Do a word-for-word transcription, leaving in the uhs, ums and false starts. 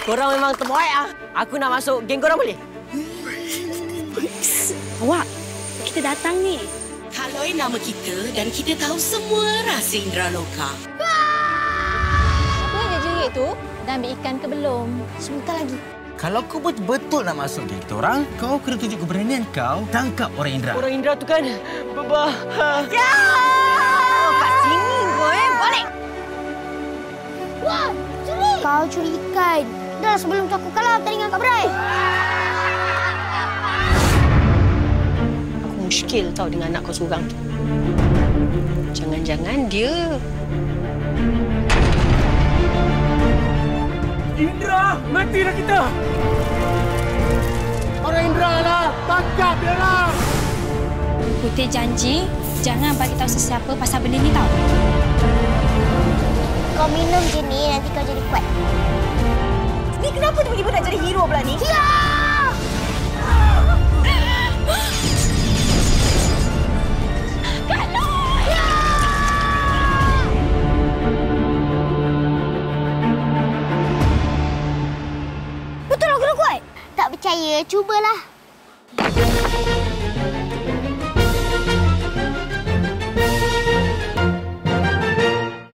Korang memang terbaik ah. Aku nak masuk geng korang boleh? Awak, kita datang ni. Kaloi nama kita dan kita tahu semua rahsia Indraloka. Apa yang jerit tu? Dah ambil ikan ke belum? Sebentar lagi. Kalau kau betul-betul nak masuk geng kita orang, kau kena tunjuk keberanian kau tangkap orang Indra. Orang Indra tu kan bebah. Ya! Oh, kat sini kau eh. Balik. Wah, curi! Kau curi ikan. Dah sebelum tu aku kalah tadi dengan Kak Brai. Aku muskil tau dengan anak kau seorang tu. Jangan-jangan dia... Indra! Matilah kita! Orang Indra lah! Tangkap dia lah! Putih janji, jangan bagi tahu sesiapa pasal benda ni tau. Kau minum je ni, nanti kau jadi kuat. Ni kenapa tiba-tiba nak jadi hero pula ni? Ya! Betul aku dah kuat? Tak percaya, cubalah.